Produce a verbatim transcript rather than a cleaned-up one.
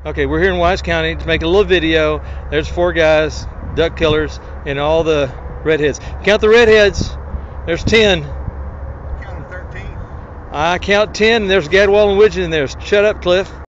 Okay, we're here in Wise County to make a little video. There's four guys, duck killers, and all the redheads. Count the redheads. There's ten. I counted thirteen. I count ten, and there's Gadwall and Widgeon in there. Shut up, Cliff.